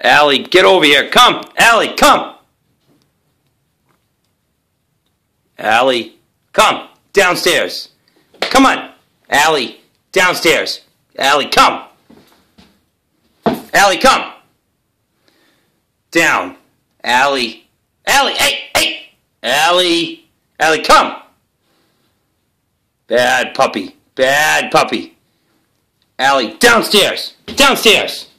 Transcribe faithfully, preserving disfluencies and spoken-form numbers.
Allie, get over here. Come. Allie, come. Allie, come. Downstairs. Come on. Allie, downstairs. Allie, come. Allie, come. Down. Allie. Allie, hey, hey. Allie. Allie, come. Bad puppy. Bad puppy. Allie, downstairs. Downstairs.